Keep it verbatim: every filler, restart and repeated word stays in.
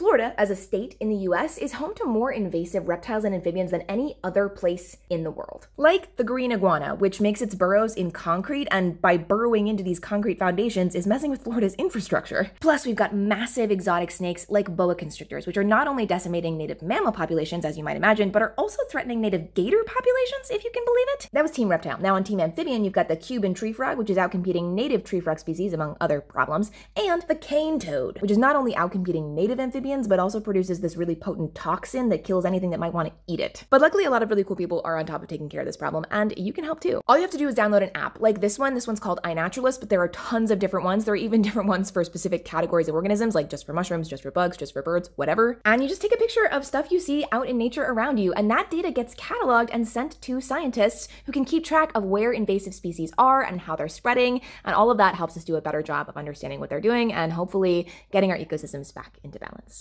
Florida, as a state in the U S, is home to more invasive reptiles and amphibians than any other place in the world. Like the green iguana, which makes its burrows in concrete, and by burrowing into these concrete foundations is messing with Florida's infrastructure. Plus, we've got massive exotic snakes like boa constrictors, which are not only decimating native mammal populations, as you might imagine, but are also threatening native gator populations, if you can believe it. That was Team Reptile. Now on Team Amphibian, you've got the Cuban tree frog, which is outcompeting native tree frog species, among other problems, and the cane toad, which is not only outcompeting native amphibians, but also produces this really potent toxin that kills anything that might want to eat it. But luckily, a lot of really cool people are on top of taking care of this problem, and you can help too. All you have to do is download an app like this one. This one's called iNaturalist, but there are tons of different ones. There are even different ones for specific categories of organisms, like just for mushrooms, just for bugs, just for birds, whatever. And you just take a picture of stuff you see out in nature around you, and that data gets cataloged and sent to scientists who can keep track of where invasive species are and how they're spreading, and all of that helps us do a better job of understanding what they're doing and hopefully getting our ecosystems back into balance.